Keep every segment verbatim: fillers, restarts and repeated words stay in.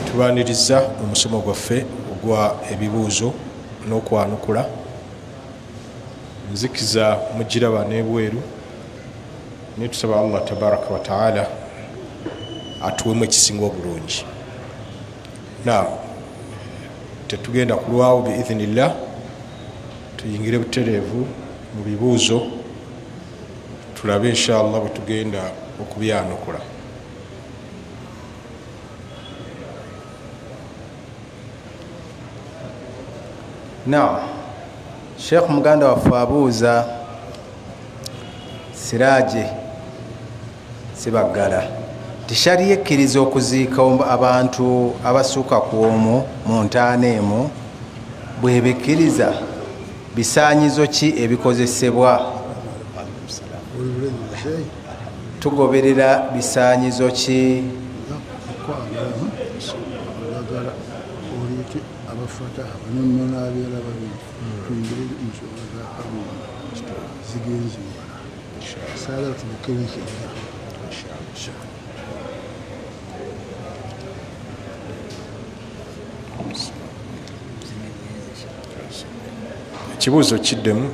tubaniriza omusomo gwaffe ogwa ebibuuzo n'okwanukula nzikiza mugiraba n'ebweru netusaba Allah tabaraka wa taala atuwemu ekisinga obulungi. Na tetugenda kulwawo biidhinillah, tuyingire butereevu mu bibuuzo tulabe inshallah bwe tugenda okubyanukula. Now, Sheikh muganda waffe abuuza Siraje Sibagala nti shariya ekkiriza okuziika abantu abasukka ku omu mu ntaana emu, bwebikkiriza bisaanyizo ki ebikozesebwa? Tugoberera bisaanyizo ki? Ekibuuzo kiddemu.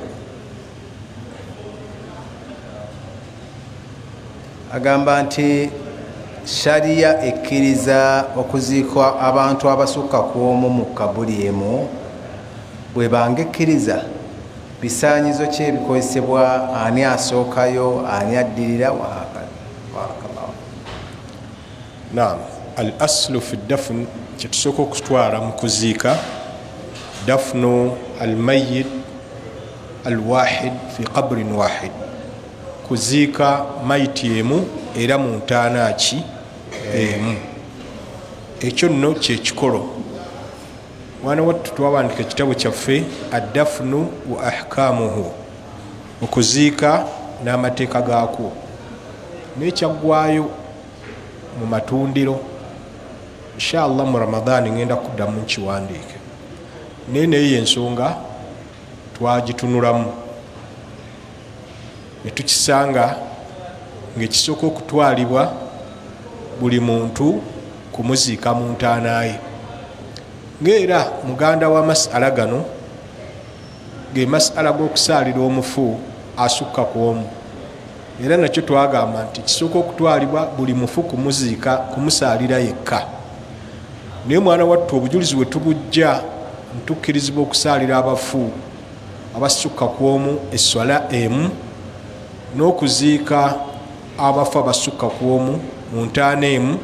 Agamba nti shariya ekkiriza okuziikwa abantu abasukka ku omu mu kabuli emu, bwe banga ekkiriza bisaanyizo ki ebikozesebwa? Ani asookayo, ani addirira? Wakabawo. Naam, al aslu fi dafn, kyetusooka okutwala mu kuziika, dafnu al mayyit al wahid fi qabrin wahid, kuziika mayiti emu era mu ntaana ki emu. Ekyo nno kyekikolo. Mwana wattu twawandika ekitabo kyaffe addafnu wa ahkamuhu, okuziika n'amateeka gaakwo, n'ekyaggwayo mu matundiro. Inshallah mu Ramadani ngenda kuddamu nkiwandiike, naye naye y'ensonga twagitunulamu ne tukisanga ng'ekisooka okutwalibwa buli muntu kumuziika mu ntaana ye, ng'era muganda wa masala gano ge masala g'okusaalira omufu asukka ku omu, era nakyo twagamba nti kisooka okutwalibwa buli mufu kumuziika, kumusaalira yekka. Naye mwana wattu obujulizi bwe tubujja ntukkirizibwa okusaalira abafu abasukka ku omu esswala emu, n'okuziika abafu abasukka ku omu mu ntaana emu,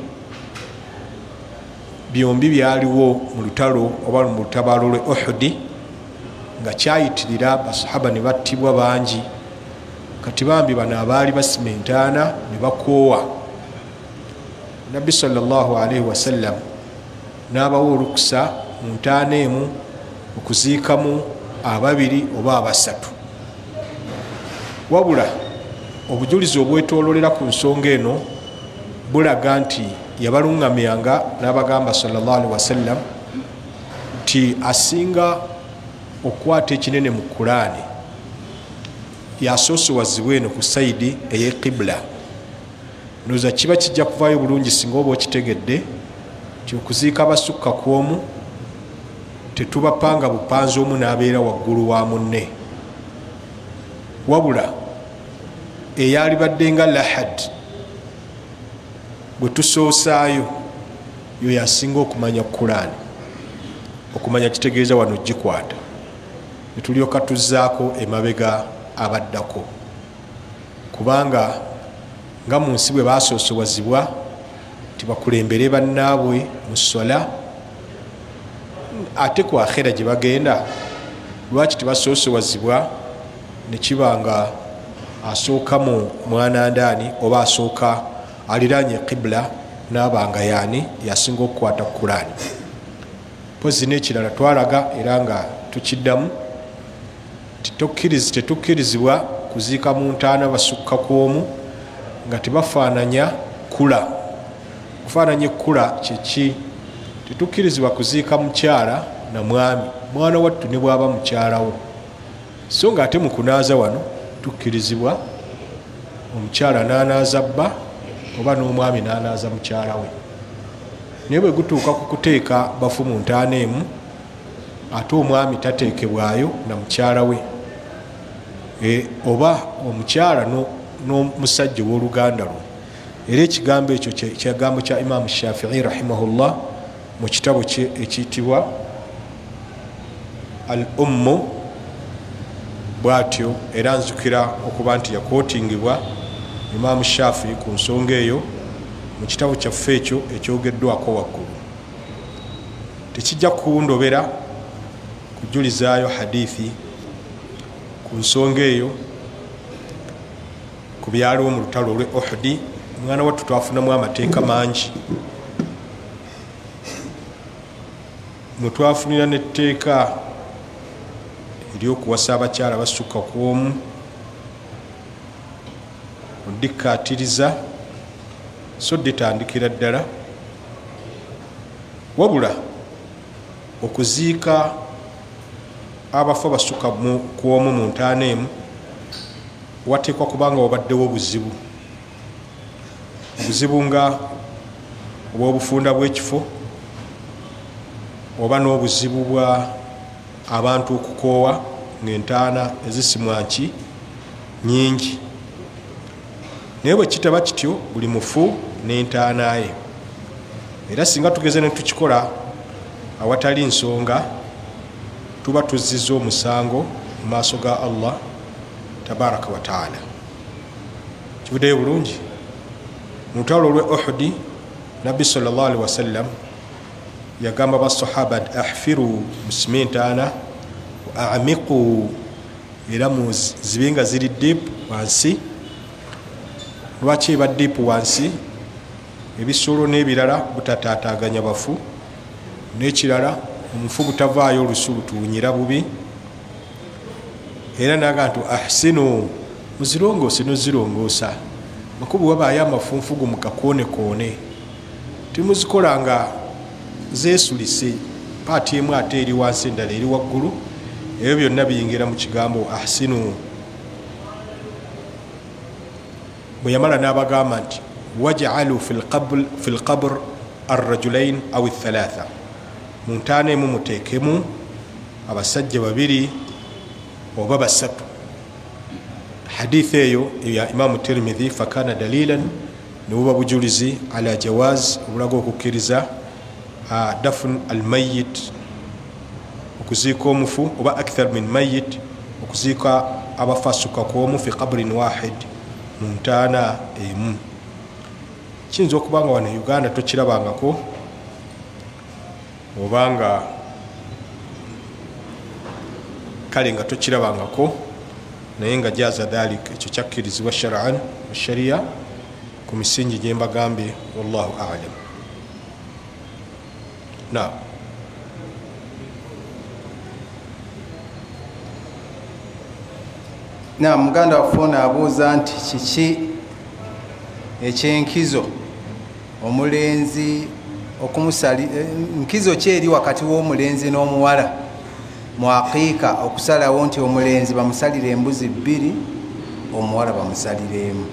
byombi byaliwo mu lutalo oba mu lutabaalo lwe Uhudi, nga kyayitirira basahaba ne battibwa bangi. Kati bambi bano abaali basima entaana ne bakoowa, Nabbi sallallahu alaihi wasallam n'abawa olukusa mu ntaana emu okuziikamu ababiri oba abasatu. Wabula obujulizi obwetoololera ku nsonga eno bulaga nti yabalungamyanga n'abagamba sallallahu alaihi wasallam nti asinga okukwata ekinene mu Qur'ani yasoosowazibwa eno ku sayidi ey'eqibula. Ndowooza kiba kijja kuvaayo bulungi singa oba okitegedde nti okuziika abasukka ku omu tetubapanga bupanzi omu n'abeera waggulu wa munne, wabula eyalibadde nga lahad bwe tusoosaayo yo yasinga okumanya Qur'ani, okumanya kitegeeza wano gikwata, ne tulyoka tuzzaako emabega abaddako, kubanga nga mu nsi bwe baasoosowazibwa tibakulembere bannaabwe mu swala, ate ku akhera gye bagenda lwaki tibasoosowazibwa ne kiba nga asooka mu mwana ndaani oba asooka aliraanye qibla n'abanga yaani yasinga okukwata Qur'ani. Pozi n'ekirala twalaga era nga tukiddamu tetukkirizibwa kuziika mu ntaana basukka ku omu nga tebafaananya kula. Kufaananya ekkula kyeki? Tetukkirizibwa kuziika mukyala na mwami, mwana wattu ne bw'aba mukyalawo, so nga ate mu kunaaza wano tukkirizibwa omukyala n'anaaza bba oba n'omwami n'anaaza mukyala we. naye bwe gutuuka ku kuteeka bafu mu ntaana emu ate omwami tateekebwayo na mukyala we e, oba omukyala n'omusajja w'oluganda lwe. Era ekigambo ekyo kigambo kya Imaamu Shafii rahimahullah mu kitabo kye ekiyitibwa al ummu bwatyo, era nzukira okuba nti yakootingibwa Imaamu Shafii ku nsonga eyo mu kitabo kyaffe ekyo ekyogeddwako waggulu. Tekijja kundobera kujulizaayo hadithi ku nsonga eyo ku byaliwo mu lutalo olw'e Uhudi. Omwana wattu twafunamu amateeka mangi, mwe twafunira n'etteeka ery'okuwasa abakyala basukka ku omu, odikkaatiriza so ditandikira ddala, wabula okuziika abafu basukka ku omu mu ntaana emu wateekwa kubanga wabaddewo obuzibu obuzibu nga obw'obufunda bw'ekifo oba n'obuzibu bwa abantu okukoowa ng'entaana ezisimwanki nyingi. Naye bwe kitaba kityo buli mufu n'entaana ye. Era singa tugeze ne tukikola awatali nsonga tuba tuzizza omusango mu maaso ga Allah tabaraka wa taala. Kivuddeyo bulungi. Mu lutalo olw'e Uhudi Nabbi sallallahu alaihi wasallam yagamba basahaba nti ahfiru musime entaana wa amiqu, era muzibe nga ziri diipu wansi. Lwaki eba diipu wansi? Ebisolo n'ebirala butataataganya bafu, n'ekirala omufu butavaayo olusu lutuwunyira bubi. Era naga nti ahsinu, muzirongoose nozirongoosa. Makubu wabaayo amafunfugu mukakonekoone, timuzikola nga zeesulise paati emu ate eri wansi endala eri waggulu. Ebyo byonna biyingira mu kigambo ahsinu. Bwe yamala n'abagamba nti waj'alu fi lqabr arrajulain aw thalatha, mu ntaana emu muteekemu abasajja babiri oba basatu. Hadithi eyo ya Imaamu Tirmidhi fakana dalilan, nibuba bujulizi ala jawaz, obulaga okukkiriza dafn almayit, okuziika omufu oba akthar min mayit, okuziika abafu asukka ku omu fi qabrin wahid, mu ntaana emu. Kiyinza okuba nga wano Uganda tokirabangako obanga kale nga tokirabangako, naye nga jaza dhalika, ekyo kyakkirizibwa shar'an wa sharia ku misingi gye mbagambye. Wallahu a'lam. Na na muganda wafuna abuuza nti kiki ekyenkizo omulenzi okumusali nkizo kyeri wakati w'omulenzi n'omuwala mu aqiika, okusalawo nti omulenzi bamusalire embuzi bbiri, omuwala bamusalire emu.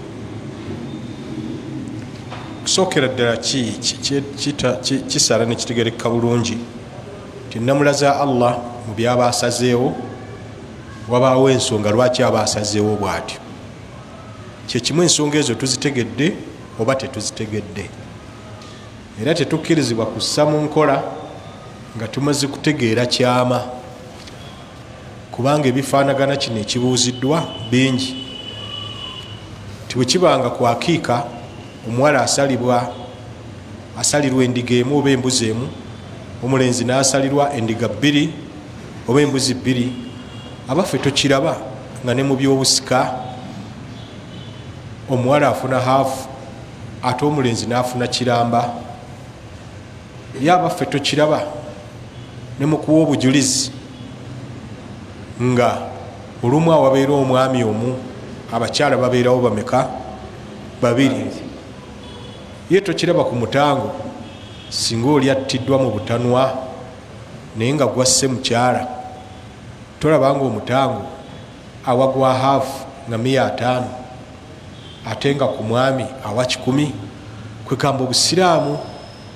Okusookera ddala kisala ne kitegerekeka bulungi ti nnamula za Allah mu byaba asazeewo wabaawo ensonga lwaki aba asazeewo bw'atyo. Kyekimu ensonga ezo tuzitegedde oba tetuzitegedde, era tetukkirizibwa kussa mu nkola nga tumaze kutegeera kyama, kubanga ebifaanagana kino ekibuuziddwa bingi. Tiwe kibanga ku akiika omuwala asalibwa asalirwa endiga emu oba embuzi emu, omulenzi n'asalirwa endiga bbiri oba embuzi bbiri, abaffe tokiraba nga ne mu byobusika omuwala afuna haafu ate omulenzi n'afuna kiramba. Ye abaffe tokiraba ne mu kuwa obujulizi nga olumu awabeera omwami omu abakyala babeerawo bameka? Babiri. Ye tokiraba ku mutango singa oli attiddwa mu butanwa naye nga gwasse mukyala, tolabanga omutango awagwa haafu nga miya ataano ate nga ku mwami awa kikumi. Kwegamba obusiraamu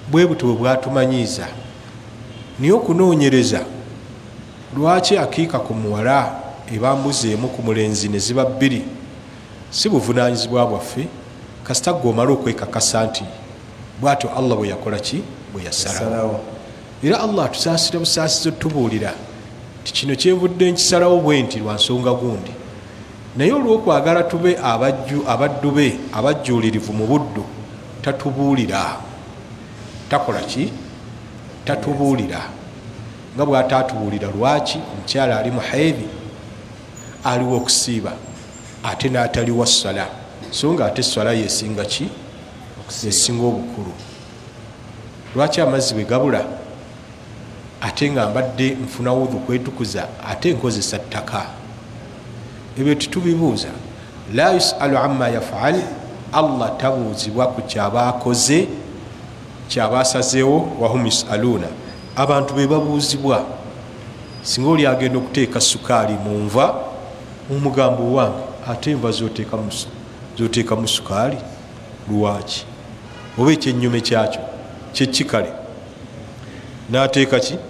bwe buto bwatumanyiiza naye okunoonyereza lwaki akiika ku muwala ebambuzi emu ku mulenzi ne ziba bbiri si buvunaanyizibwa bwaffe kasita gwe omala okwekakasa nti bwatyo Allah bwe yakola ki bwe yasalawo era Allah atusaasira busaasizo tubuulira ti kino kyenvudde nkisalawo bwe nti lwa nsonga gundi naye olw'okwagala tube abajju abaddu be abajjuulirivu mu buddu tatubuulira takola ki tatubuulira nga bw'ataatubuulira lwaki omukyala ali mu haidhi aliwo okusiiba ate n'ataliwa ssala so nga ate esswala yesinga ki yesinga obukulu lwaki amazzi bwe gabula ate nga mbadde nfuna wudhu kwetukuza ate nkozesa ttaka ebyo titubibuuza la yusalu amma yafaal Allah tabuuzibwa ku kyaba akoze kyaba asazeewo wahum yusaluuna abantu be babuuzibwa singa oli agenda okuteeka sukaali mu nva omugambo wange ate enva zoteeka mu sukaali lwaki oba ekyennyume kyakyo kyekikale n'ateeka ki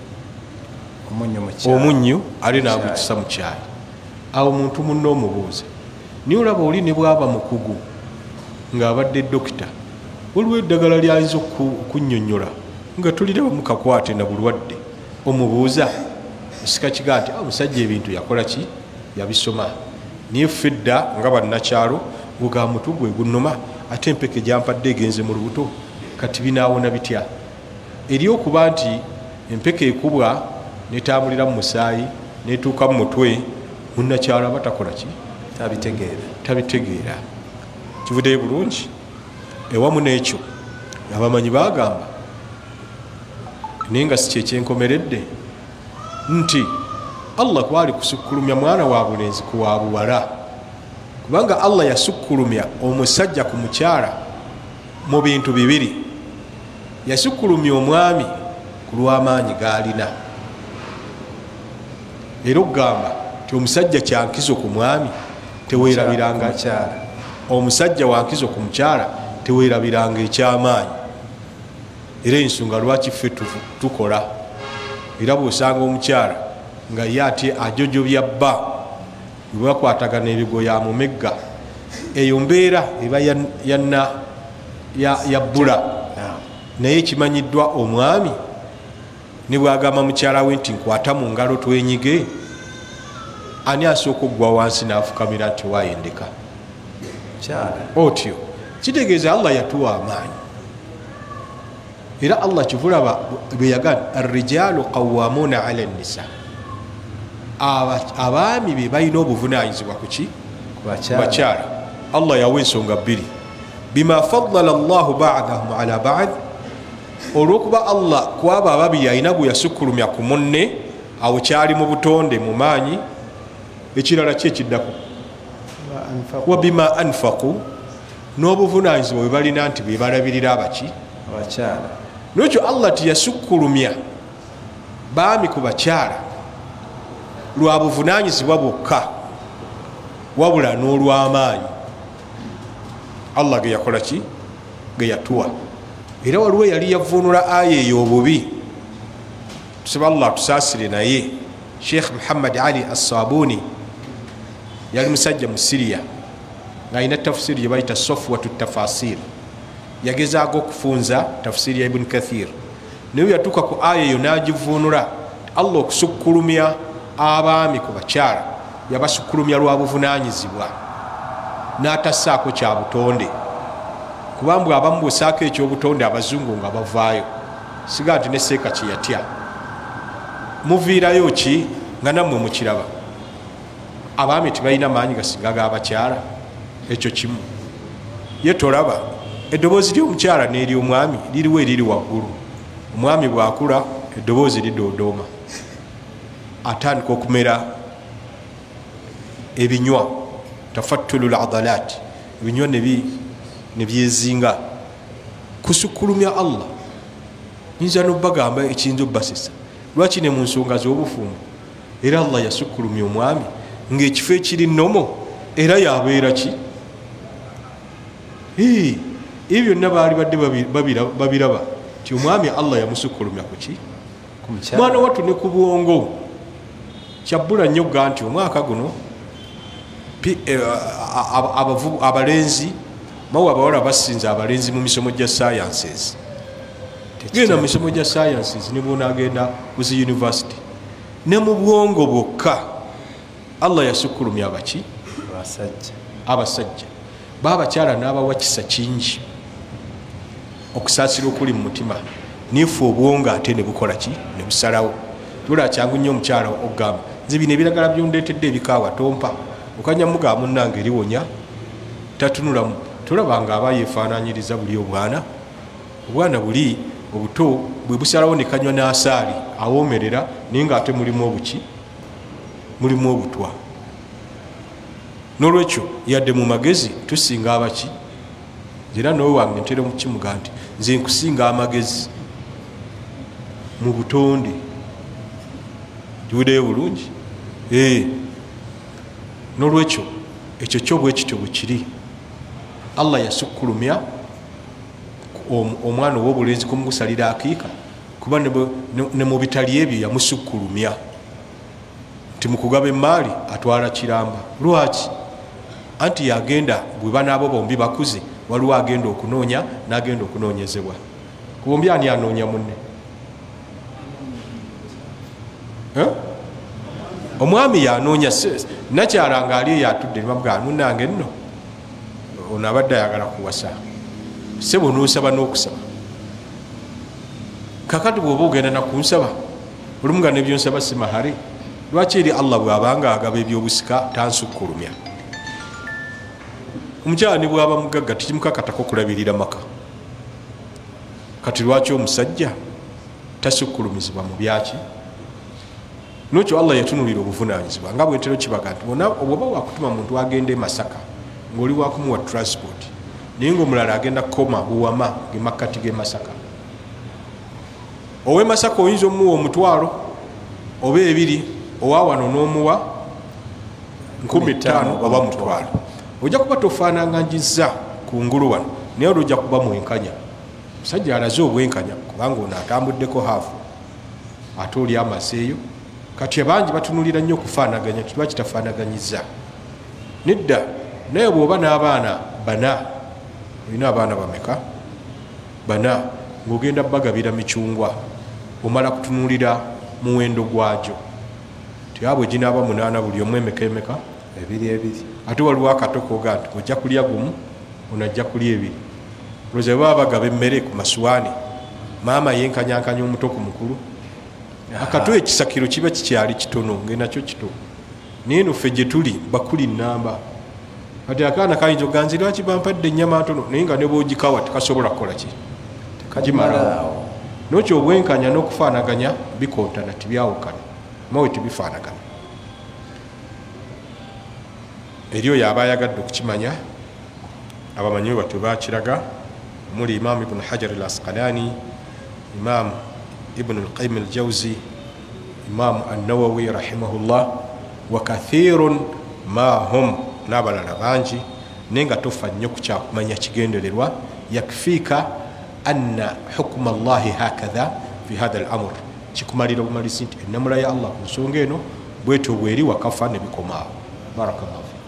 omunnyu ale n'agukisa mu kyayi awo omuntu munno omubuuza niye olaba oli ne bwaba mukugu ng'abadde dokita waliwo eddagala lyayinza okunnyonnyola nga tulira bamukakwate na bulwadde omubuuza osika kiga nti omusajja ebintu yakola ki yabisoma niye fedda nga bannakyalo guga mutu gwe gunnuma ate empeke gyampadde egenze mu lubuto kati binaawona bitya eri okuba nti empeke ekubwa netambulira mu musaayi netuuka mu mutwe munnakyalo aba takola ki tabitegeera tabitegeera kivuddeyo bulungi ewamu n'ekyo abamanyi bagamba naye nga si kyekyenkomeredde nti Allah kwali kusukkulumya mwana wa bulenzi ku wa buwala kubanga Allah yasukkulumya omusajja ku mukyala mu bintu bibiri yasukkulumya omwami ku lw'amaanyi g'alina era okugamba ti omusajja kyankizo ku mwami teweerabiranga kyala omusajja wankizo ku mukyala teweerabiranga ekyamaanyi era ensonga lwaki ffe tukola era bw'osanga omukyala nga ye ate ajojobya bba bwebakwatagana ebigoya amumegga eyo mbeera eba yanna yabbula naye ekimanyiddwa omwami ne bwagamba mukyala we nti nkwata mu ngalo twenyige ani asooka okugwa wansi n'afukamira nti wayendeka otyo kitegeeza Allah yatuwa amaanyi era Allah kivulaba bwe yagamba arrijalu qawwamuna ala nnisa abaami be balina obuvunaanyizibwa kuki bakyala Allah yawa ensonga bbiri bima faddala Allahu ba'dahum ala ba'd olw'okuba Allah kwaba ababiri alina gwe yasukkulumya ku munne awo kyali mu butonde mu maanyi ekirala ki ekiddako wa bima anfaqu n'obuvunaanyizibwa bwe balina nti be balabirira abaki abakyala n'ekyo Allah tiyasukkulumya baami ku bakyala lwa buvunaanyizibwa bwokka wabula n'olw'amaanyi Allah ge yakola ki ge yatuwa era waliwo yali yavuunula aya eyo obubi tusaba Allah atusaasire naye Sheikh Muhammad Ali As-Sabuni yali musajja mu Syria ng'alina tafsiri gye bayita Safwatu Tafasir yagezaago okufunza tafsiri ya Ibn Kathir naye yatuuka ku aya eyo n'agivuunula Allah okusukkulumya abaami ku bakyala yabasukkulumya lwa buvunaanyizibwa n'atassaako kya butonde kubanga abamu bw'osaako ekyobutonde abazungu nga bavaayo siga nti ne seeka kye yatya muviirayo ki nga nammwe mukiraba abaami tebalina maanyi gasinga g'abakyala ekyo kimu ye tolaba eddoboozi ly'omukyala n'ery'omwami liriwo eriri waggulu omwami bw'akula eddoboozi lidoodooma atandika okumera ebinywa tafattulu ladalaat ebinywa nebyezinga kusukkulumya Allah nyinza nobagamba ekiyinza obbasisa lwaki ne mu nsonga z'obufumbo era Allah yasukkulumya omwami ng'ekifo ekiri nnomo era yabeera ki ebyo byonna baali badde babiraba ti omwami Allah yamusukulumya kuki mwana wattu ne ku bwongo kyabbula nnyo ga nti omwaka guno abalenzi mawe abawala basinza abalenzi mu misomo gya sciences genda mu misomo gya sciences ne bwonagenda ku zi university ne mu bwongo bwokka Allah yasukulumya abaki abasajja baabakyala n'abawa kisa kingi okusaasira okuli mu mutima nife obwongo ate ne bukola ki ne busalawo tula kyangu nnyo omukyala okugamba nze bino ebiragala byondeetedde ebikaawa tompa okanya muga munnange eriwonya tatunulamu tulabanga aba yeefaananyiriza buli obwana obwana buli obuto bwe busalawo ne kanywa n'asaali awoomerera naye nga ate mulimu obuki mulimu obutwa n'olwekyo yadde mu magezi tusinga abaki era nowe wange ntera mukimuga nti nze nkusinga amagezi mu butonde kiwudeyo bulungi n'olwekyo ekyo kyo bwe kityo bwe kiri Allah yasukkulumya omwana ow'obulenzi kumugusalira akiika kuba ne mu bitali ebyo yamusukkulumya nti mu kugaba emaali atwala kiramba lwaki anti yagenda bwe banaabo bombi bakuze waliwo agenda okunoonya n'agenda okunoonyezebwa kubombi ani anoonya munne omwami yanoonya nakyalanga ali yatudde nibamugaa munange nno ono abadde ayagala kuwasa sebo noosaba n'okusaba kakati bw'oba ogenda nakunsaba olumu nga nebyonsaba si mahare lwaki eri Allah bw'abanga agaba ebyobusika tansukkulumya omukyala ne bw'aba mugagga tikimukakatako kulabirira maka kati lwaki omusajja tasukkulumizibwa mu byaki nokyo Allah yatunulira obuvunanyizibwa nga bwetero kibaga nti bwoba wakutuma muntu agende Masaka ng'oli wakumuwa transport naye ngaomulala agenda kukoma buwama gemakkati ge Masaka owe Masaka oyinza omuwa omutwalo oba ebiri owa wano n'omuwa nkumi ttaano oba mutwalo ojja kuba tofaananganyiza ku ngulu wano naye olwo ojja kuba mwenkanya musajja alaze obwenkanya kubanga ono atambuddeko haafu ate oli amaseeyo kati abangi batunulira nnyo okufaanaganya tiba kitafaanaganyiza nedda naye bw'oba n'abaana bana olina abaana bameka bana ng'ogenda bagabira micungwa omala kutunulira muwendo gwagyo tyabwe ginaaba munaana buli omu emeka emeka ebiri ebiri ate waliwo akatokoga nti ojja kulya gumu onajja kulya ebiri loze baba bagaba emmere ku masuwaani maama yenkanyankanya omuto ku mukulu akato ekisakiro kiba kikyali kitono ngenakyo kito naye noffe gye tuli bakuli nnamba kati akaana kayinza oganzi lwaki bampadde ennyama ntono naye nga ne boogikawa tekasobola kukola ki tekagimalawo nokyo obwenkanya n'okufaanaganya bikontana tibyawukana mawe tibifaanagana eryo yaba ayagadde okukimanya abamanyi batwe bakiraga omuli Imam Ibn Hajar al-Asqalani, Imam Ibn al-Qayyim al-Jawzi, Imam an-Nawawi rahimahullah wa kathirun ma hum n'abalala bangi naye nga tofa nnyo ku kyakumanya kigendererwa yakfiika anna hukuma Allahi hakadha fi hadha al-amr kikumalira bumalisi nti ennamula ya Allah ku nsonga eno bwetyo bweri wakafa ne bikomaawo. Barakallahu fi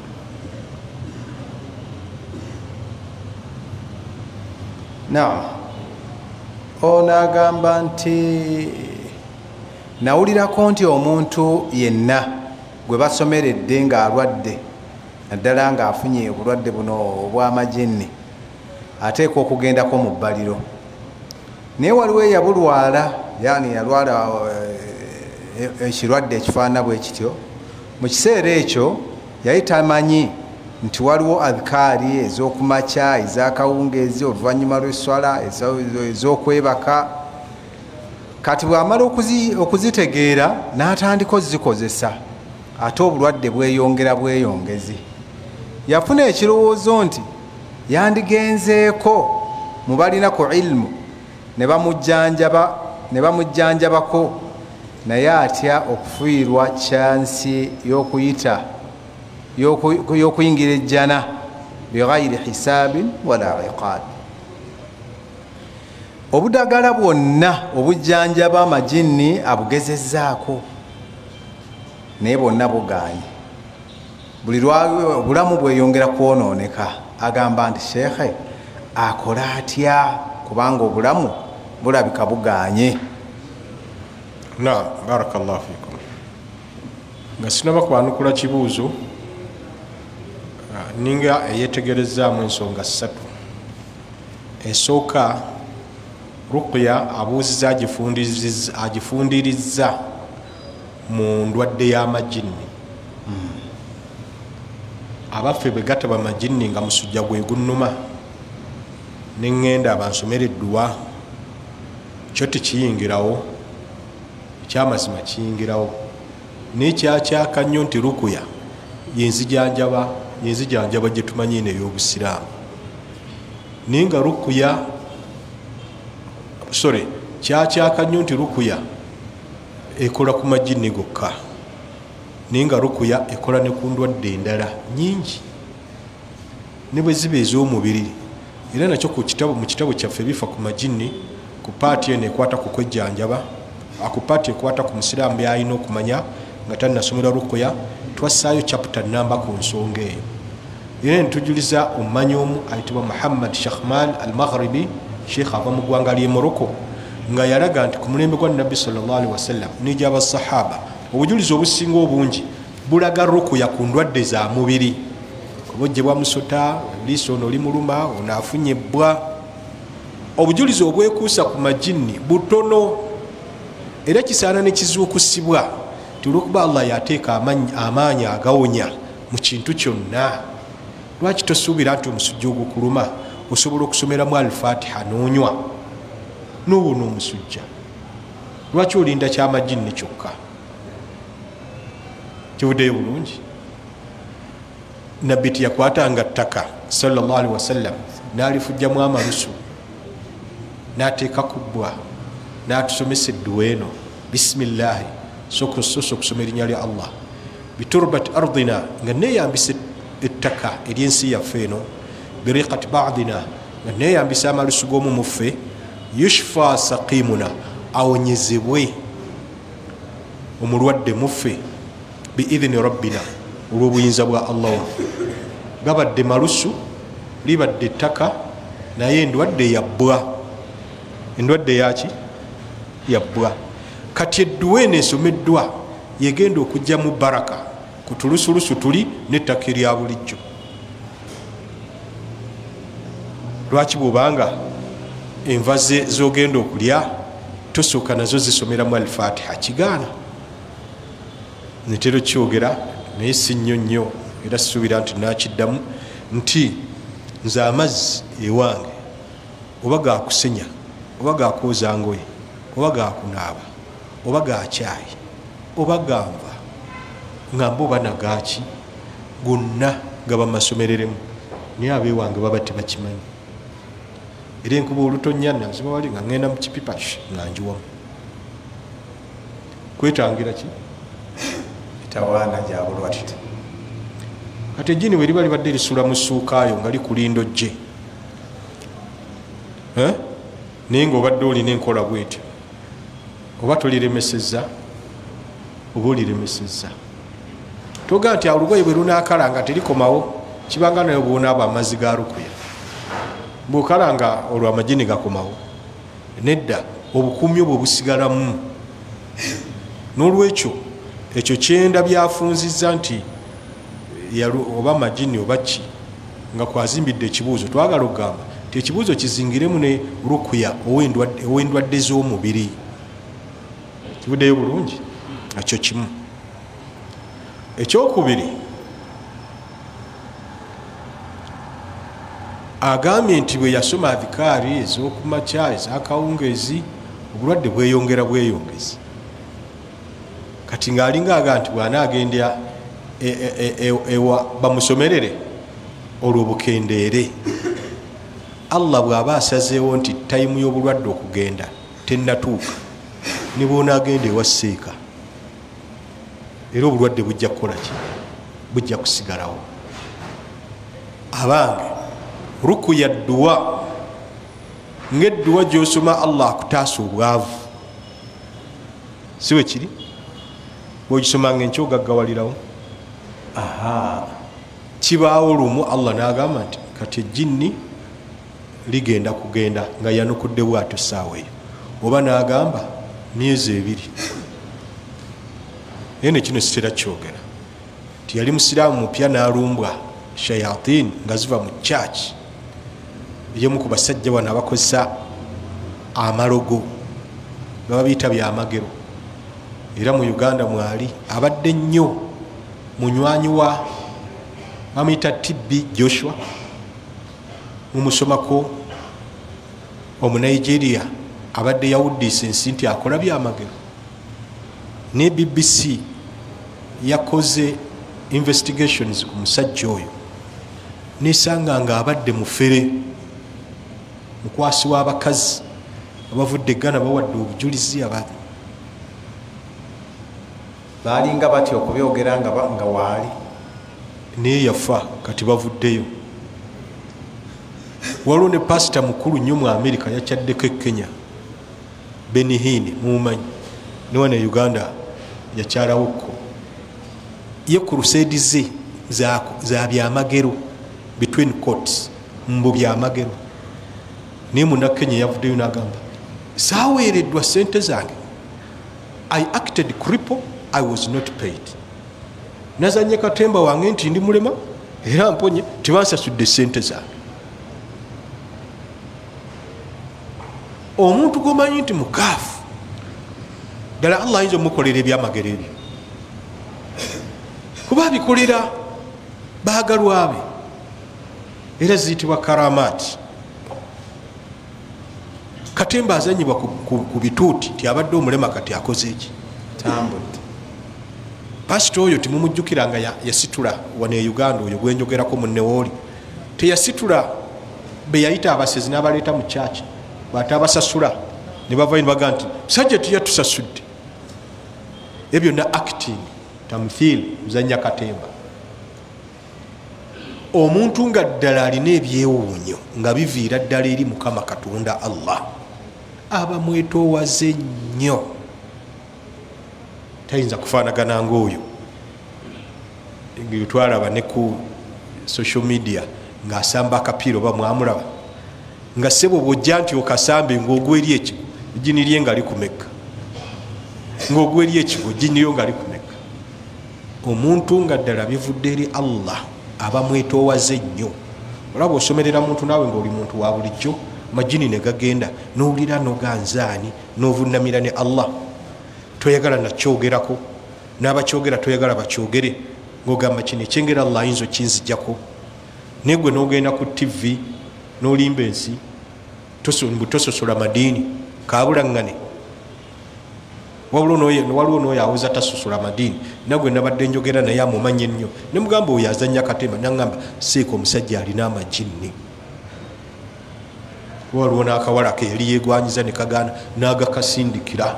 naam. Ono agamba nti nawulirako nti omuntu yenna gwe basomeredde ng'alwadde naddala ng'afunye obulwadde buno obw'amajenne ateekwa okugendako mu bbaliro, naye waliwo eyabulwala, yani yalwala ekirwadde ekifaanana bwe kityo. Mu kiseera ekyo yali tamanyi nti waliwo adhikaari ez'okumakya, ez'akawungeezi, oluvannyuma lw'esswala, ez'okwebaka. Kati bw'amala okuzitegeera n'atandika ozikozesa, ate obulwadde bweyongera bweyongezi. Yafuna ekirowoozo nti yandigenzeeko mu balina ku ilmu ne bamujjanjaba ne bamujjanjabako, naye atya okufiirwa kyansi y'okuyita y'okuyingira ejjana bighayri hisaabin wala iqaab. obudagala bwonna obujjanjaba amajini abugezezzaako naye bwonna buganye buli obulamu bweyongera kwonooneka agamba nti sheekhe akola atya kubanga obulamu bulabika buganye. na barakallahu fikum nga sinaba kwanukula kibuuzo ninga eyetegerezaamu ensonga ssatu. Esooka ruqya abuuziza agifundiriza mu ndwadde y'amajini. Abaffe bwe gataba amajini nga musujja gwe gunnuma neŋŋenda abansomera edduwa kyo tekiyingirawo, ekyamazima kiyingirawo n'ekyakyaka nnyo nti rukuya yenzijanjaba yenzijanjaba gye tumanyi n'ey'obusiraamu naye nga rukuya sore kyakyaka nnyo nti rukuya ekola ku majini gokka naye nga rukuya ekola ne ku ndwadde endala nyingi ne bwe ziba ez'omubiri. Era nakyo ku kitabo mu kitabo kyaffe bifa ku majini ku paati eno ekwata ku kwejjanjaba, ku paati ekwata ku musiraamu byalina okumanya nga tannasomera rukuya, twassaayo chapter namba ku nsonga eyo. Era nitujuliza omumanyi omu ayitibwa Muhammad Shakhmal al-Maghribi, sheekh ava mu ggwanga ly'e Morocco, nga yalaga nti ku mulembe gwa Nabbi sallallahu alaihi wasallam n'egy'abasahaba obujulizi obusinga obungi bulaga rukuya ku ndwadde za mubiri. Kubojjebwa musota, liiso ono limuluma, ono afunye ebbwa. Obujulizi obwekuusa ku majini butono era kisaana ne kizuukusibwa ti olw'okuba Allah yateeka amaanyi agawonya mu kintu kyonna. Lwaki tosuubira nti omusujja ogukuluma osobola okusomeramu al-Fatiha n'onywa n'obona omusujja? Lwaki olinda kyamajini kyokka? Kivuddeyo bulungi. Nabbi tiyakwatanga ttaka sallallahu alaihi wasallam n'alifujjamu amalusu n'ateeka ku bbwa n'atusomesa edduwa eno bisimillahi sokusosa okusoma erinnya lya Allah biturbati ardina nga neeyambisa ettaka ery'ensi yaffe eno biriqati badina nga neeyambisa amalusu g'omu muffe yushfa saqimuna awonyezebwe omulwadde muffe biidhini rabbina olw'obuyinza bwa Allah. Gabadde malusu libadde ettaka naye endwadde yabbwa. Endwadde yaki yabbwa. Kati edduwa eno esomeddwa yegenda okujja mu baraka ku tulusulusu tuli n'ettaka erya bulijjo. Lwaki bw'obanga enva z'ogenda okulya tosooka nazo zisomeramu al-Fatiha? Kigaana. Netero kyogera naye si nnyo nnyo era suubira nti nakiddamu nti nze amazzi ewange oba gakusenya oba gakwoza ngoye oba gakunaaba oba gakyayi oba ganva ngamba oba nagaki gonna gaba masomereremu naye abeewange baba tebakimanyi. Era enkuba olutonya naziba wali nga ŋŋenda mu kipipa nga njiwamu. Kwetangira ki? Tawana jabulwatite. Kati ejjini bwe liba libadde lisula mu ssuukaayo nga likulinda ojje eh? Naye ng'obadde olina enkola bwetyo oba toliremesezza oba oliremesezza. Toga nti olugoye bwe lunaakala nga terikomawo kibanga nayo bwonaaba amazzi ga rukuya bw'okalanga olwo amajini gakomawo. Nedda, obukuumi obwo busigalamu. N'olwekyo ekyo kyenda byafunzizza nti oba amajini oba ki nga kwazimbidde ekibuuzo twagala okugamba nti ekibuuzo kizingiremu ne rukuya ow'endwadde z'omubiri. Kivuddeyo bulungi. Ekyo kimu. Ekyokubiri agambye nti bwe yasoma adhikaari ez'okumakya ez'akawungeezi obulwadde bweyongera bweyongezi. Kati ng'alinga aga nti bw'anaagendya ewa bamusomerere olwo bukendeere. Allah bw'aba asazeewo nti tayimu y'obulwadde okugenda tennatuuka ne bw'onaagenda ewa seeka era obulwadde bujja kukola ki? Bujja kusigalawo. Abange rukuya dduwa ng'edduwa gyosoma Allah akutaasa obwavu siwe kiri bwogisoma nga enkyogaggawalirawo kibaawo lumu Allah n'agamba nti kati ejjinni ligenda kugenda nga yanukudde bwatyo essaawa eyo oba n'agamba myezi ebiri naye ne kino kitera kyogera nti yali musiraamu mupya n'alumbwa shayatin nga ziva mu church ebyemu ku basajja wano abakozesa amalogo nga babiyita byamagero era mu Uganda mwali abadde nnyo munywanyi wa amuyita Tibbi Joshua mumusomako omunigeria abadde yawuddisa ensi nti akola byamagero ne B B C yakoze investigations ku musajja oyo nesanga nga abadde mufere mukwasi w'abakazi abavudde Ghana bawadde obujulizi abadde balinga batyo okubyogera nga nga waali naye yafa kati bavuddeyo. Waliwo ne pasita mukulu nnyo mu Amerika yakyaddeko e Kenya Benny Hinn mumumanyi newa ne Uganda yakyarawokko ye crusade ze za, za byamagero between courts mbu byamagero naye munnakenya yavuddeyo n'agamba saaweereddwa sente zange I acted cripple I was not paid nazanye katemba wange nti ndi mulema era mponye tebansasudde sente zange. Omuntu gomanyi nti mukaafu ddala Allah ayinza omukolera ebyamagero ebyo kuba abikolera baagalwa be era ziyitibwa karamaati. Katemba azanyibwa ku, ku, ku bituuti nti abadde omulema kati akoze eki tambudde. Pasito oyo timumujjukiranga yasitula ya wane e Uganda oyo gwenjogerako munnewooli teyasitula be yayita abasezi n'abaleeta mu church bata abasasula ne bava ino baga nti sajja tuyatusasudde ebyo na acting tamthil muzanya katemba. Omuntu nga ddala alina ebyewuunyo nga biviira ddala eri Mukama Katonda Allah aba mwetoowaze nnyo tayinza kufaanagana ng'oyo twalaba ne ku social media ng'asamba akapiira oba mwamulaba nga sebo bw'ojja nti okasambe ng'ogweri ekigo ejjini lye nga likumeka ng'ogweri ekigo ejjini lyo nga likumeka. Omuntu nga ddala bivudde eri Allah aba mwetoowaze nnyo. Olaba osomerera muntu naawe ng'oli muntu wa bulijjo majini ne gagenda n'owulira noganzaani n'ovunnamira ne Allah toyagala nakyogerako n'abakyogera toyagala bakyogere ng'ogamba kino ekyengera Allah ayinza okinzijjako naye gwe n'ogenda ku tivi n'olimba ensi mbu tososola madiini kabulaŋŋane waliwo n'oyo awuza tasosola madiini nagwe nabadde njogera naye amumanye nnyo ne mugamba oyo azanya katemba naŋŋamba seeka omusajja alina amajinni. Waliwo n'akawala ke yali yeegwanyiza ne kagaana n'agakasindikira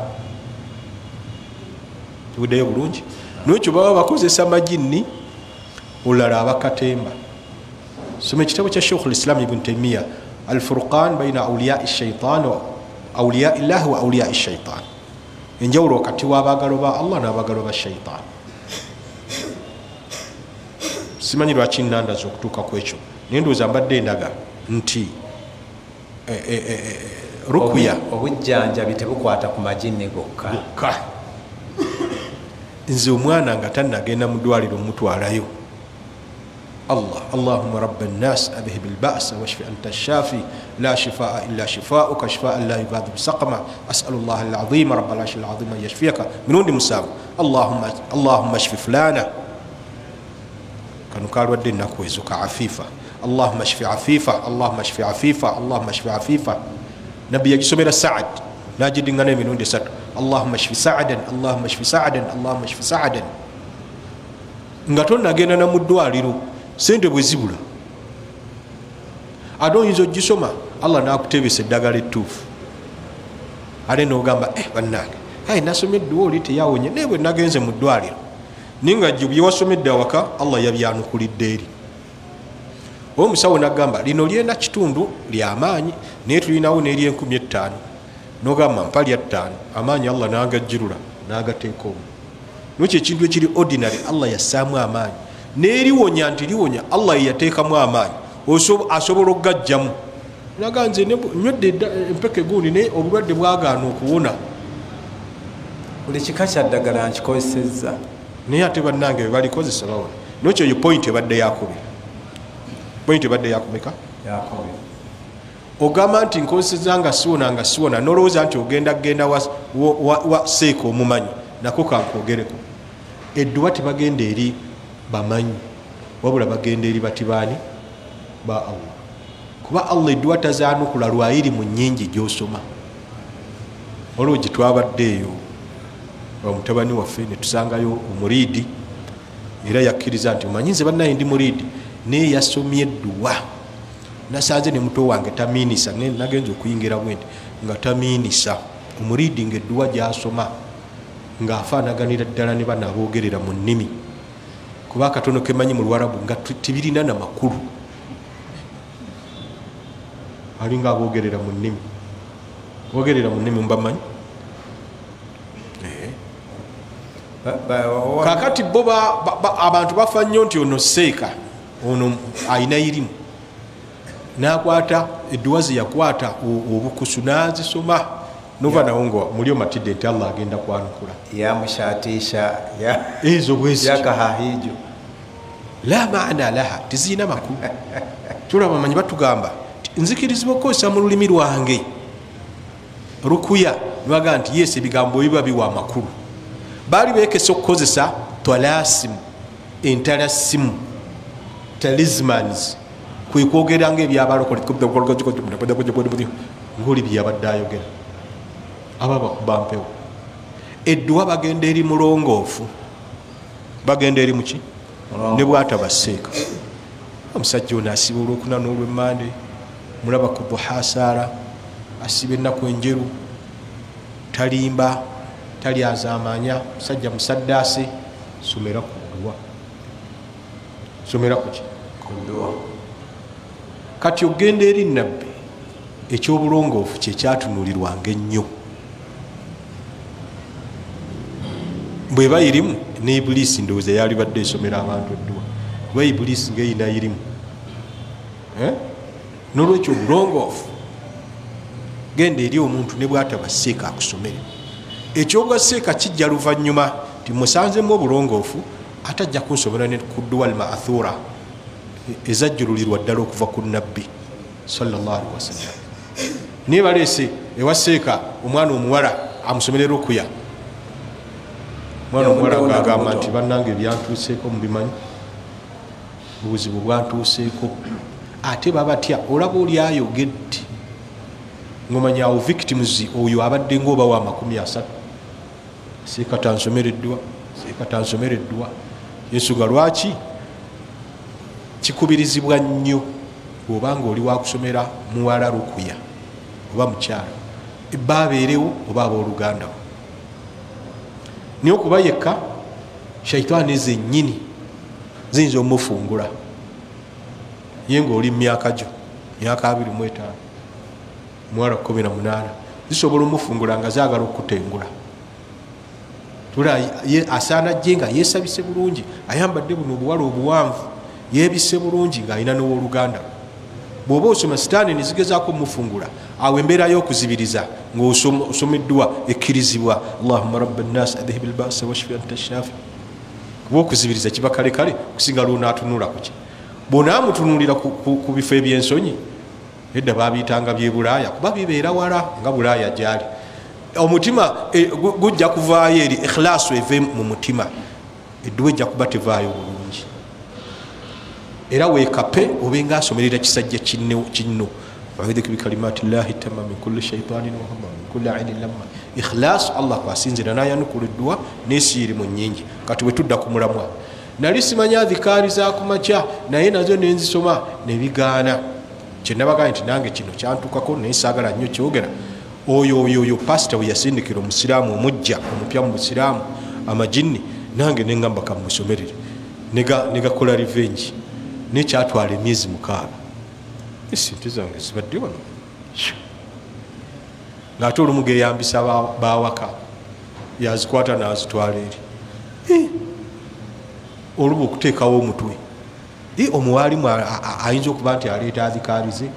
tubuddeyo bulungi n'ekyo baba bakozesa majinni olala abakatemba. Soma ekitabo kya Sheikh al-Islam Ibn Taymiyyah Al-Furqan bayina awliya shaitan wa awliya illahi wa awliya shaitan, enjawulo wakati w'abaagalo ba Allah n'abaagalo ba shaitan. Simanyi lwaki nnandaza okutuuka ku ekyo naye ndowooza mbadde ndaga nti rukuya obujjanjabi tebukwata ku majinni gokka. Nze omwana nga tannagenda mu ddwaliro mutwalayo Allah Allahumma rabba nnas adhhib alba'sa washfi anta ash-shafi la shifaa illa shifaa'uka shifaan la yughadiru saqama as'alu Allah al-'azim rabbal 'arshil 'azim an yashfiyaka mirundi musanvu Allahumma Allahumma shfi fulana kanu kalwadde ennaku ezo ka afifa Allahumma shfi afifa Allahumma shfi afifa Allahumma shfi afifa. Nabbi yagisomera Sa'ad najidingana emirundi esatu Allahumma shfi Sa'adan Allahumma shfi Sa'adan Allahumma shfi Sa'adan nga tonnagenda na mu ddwaliro sente bwe zibula ate oyinza ogisoma Allah n'akutebesa eddagala ettuufu ate n'ogamba eh bannange ayi nasomedde oli teyawonye naye bwe nagenze mu ddwaliro naye nga gye byewasomedde awaka Allah yabyanukulidde eri. omusawo nagamba lino lyenda kitundu lyamaanyi naye tulinawo neryenkumi etaano nogamba mpa lya ttaano amaanyi Allah nagajirula nagateeka omu nokyo ekintu ekiri ordinary Allah yassaamu amaanyi neriwonya nti liwonya Allah yateekamu amaanyi asobola okugajjamu naga nze nywedde empeke gundi naye obulwadde bwagaana okuwona buli kika kyaddagala nkikozesezza naye ate bannange bebalikozesa bawona nokyo yo point ebadde yakubira point ebadde yakumeka yakubira ogamba nti nkozeseza nga siwona nga siwona nolowooza nti ogenda genda wa, wa, wa seeko omumanyi nako kankwogereko edduwa tebagenda eri bamanyi wabula bagenda eri batibaani ba Allah kuba Allah edduwa tazaanukula lwayiri mu nnyingi gyosoma olwo gitwabaddeeyo bamutabani waffe netusangayo omuriidi era yakkiriza nti omanyi nze bannaye ndi muriidi naye yasomye edduwa nasanze ne muto wange tamiinisa nagenza okuyingira bwendi nga tamiinisa omuriidi nga edduwa gyasoma ng'afaanaganira ddala ne bana aboogerera mu nnimi kuba akatono kemanyi mu Luwarabu nga tibirina na makulu alinga aboogerera mu nnimi boogerera mu nnimi mbamanyi kakati bo abantu bafa nnyo nti ono seeka ono ayina irimu nakwata edduwa ze yakwata obukusu nazisoma nova nawo nga muli omatidde nti Allah agenda kwanukula yamushatisha ezo bwezi yakahahijo la maana laha tizina makulu tulaba bamanyi batugamba nzikirizibwa okukozesa mu lulimi lwange rukuya nibaga nti yes ebigambo biba biwa amakulu baali beekesa okukozesa twalasimu entalasimu talismans kwekwogera nga ebyabalokole ngoli byabadde ayogera aba bakuba mpewo edduwa bagenda eri mulongoofu bagenda eri muki ne bwatabaseeka omusajja ono asiba olwokuna n'olwemmande mulaba ku buhasaara asiba ennaku enjeru talimba talyazaamanya musajja musaddaase somera ku dduwa somera kuki ku dduwa kati ogenda eri nabbi ekyobulongoofu kyekyatunulirwanga ennyo bweba irimu ne Ibulisi ndowooza yali badde esomera abantu edduwa kuba Ibulisi ngaeyina irimu nolwekyo obulongoofu genda eri omuntu ne bwatabaseeka akusomere ekyogaseeka kijja luvannyuma ti musanzemu obulongoofu ate ajja kunsomera ne ku dduwa al-ma'thura ezajjululirwa ddala okuva ku nabbi sallallahu alaihi wasallam niye baleese ewaseeka omwana omuwala amusomere rukuya omwana omuwala ngagamba nti bannange ebyantuuseeko mubimanyi obuzibu bwantuuseeko ate babatya olaba oli ayogedde ngomanyawo victims oyo abadde ngaoba wa makumi asatu seeka tansomereddwa seeka tansomereddwa ensonga lwaki kikubirizibwa nnyo bw'obanga oli wakusomera muwala rukuya oba mukyala ebba abeerewo oba abooluganda bo naye okuba yekka shaitaani zennyini ziyinza omufungula ye ngaoli mumyaka gyo myaka abiri mu etaano muwala kumi na munaana zisobola omufungula nga zaagala okutengula tula asaana jje nga yeesabise bulungi ayambadde buno obuwala obuwanvu yeebise bulungi ng'alina n'owooluganda bw'oba osoma sitaani nezigezaako omufungula awo embeera y'okuzibiriza ng'osomeddwa ekkirizibwa allahumma rabba nnaasi adhhib albasa washfi anta shaafi kuba okuzibiriza kiba kale kale kusinga lwonaatunula kuki bwonaamutunulira ku bifo ebyensonyi edda babiyitanga by'e Bulaaya kuba bibeera wala nga Bulaaya gyali omutima gujja kuvaayo eri ikhlaasu eve mu mutima edduwa ejja kuba tevaayo bulungi era weekape obenga asomerera kisajja kinno waidhika bikalimati llahi tamma min kulli shaitanin wahama min kulli ainin lamma ikhlaas Allah kwasinzira nayanukula edduwa nesiiri mu nnyingi kati wetudda ku mulamwa nali simanya dhikaari za kumakya naye nazo nenzisoma nebigaana kyenabagaa nti nange kino kyantukako naye saagala nnyo kyogera oyo oyo oyo pasita we yasindikira omusiraamu omujja omupya mu busiraamu amajinni nange nengamba kamusomerere negakola revenge nekyatwala emyezi mukaaga esente zange zibadde wano ngaate olumu geyambisa bawaka yazikwata nazitwala eri oluba okuteekawo omutwe omuwalimu ayinza okuba nti aleeta azikalize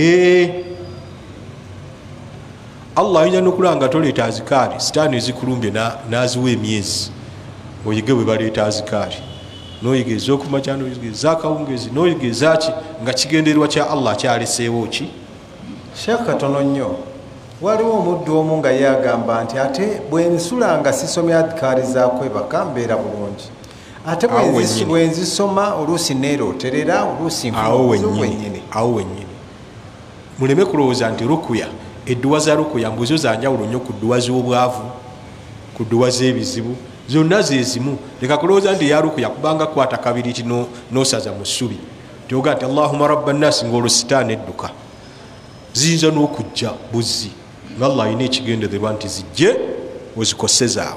Allah ayinza nokulanga toleeta azikali sitaani ezikulumbye naziwa emyezi oyige bwe baleeta azikali noyiga ezokumakya noyiga ezakawungezi noyiga ezaki nga kigendererwa kya Allah akyaleseewo ki. Sheikh katono nnyo waliwo omuddu omu nga yagamba nti ate bwensula nga sisomya adhikari zakwebaka mbeera bulungi ate bwenzisoma oluusi neeroterera oluusi nfuwenyini. Awo wennyini muleme kulowooza nti rukuya edduwa za rukuya mbuzo za njawulo nnyo ku dduwa z'obwavu ku dduwa z'ebizibu zonna zezimu. Leka kulowooza nti yarukuya kubanga kwata kabiri kino nosaza mu ssubi tyoga nti Allahumma rabba nnasi ng'olwo sitaani edduka. Ziyinza n'okujja buzzi nga Allah alina ekigendererwa nti zijje ozikosezaawo.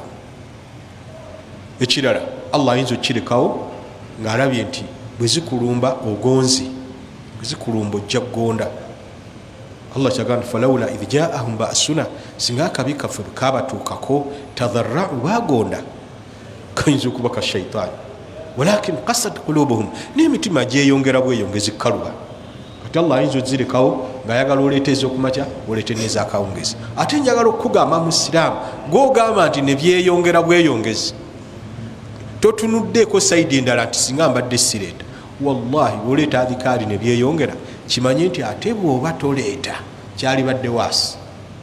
Ekirala Allah ayinza okukirekawo ng'alabye nti bwe zikulumba ogonzi bwe zikulumba ojja kugonda. Allah kyagamba nti falawula idh jaahum ba'suna singa akabi kaffe bwe kabatuukako tadharra'u bagonda kayinza okuba ka shaitaani walakin qasat qulubuhum n'emitima gyeyongera bweyongezi kaluba. Kati Allah ayinza ozirekawo ng'ayagala oleeta ez'okumakya oleete n'ezakawungezi. Ate njagala okukugamba mu Isiraamu gw'ogamba nti ne byeyongera bweyongezi totunuddeeko sayidi endala nti singa mbadde sireeta wallahi bw'oleeta adhikaari ne byeyongera kimanye nti ate bw'oba toleeta kyali badde waasi.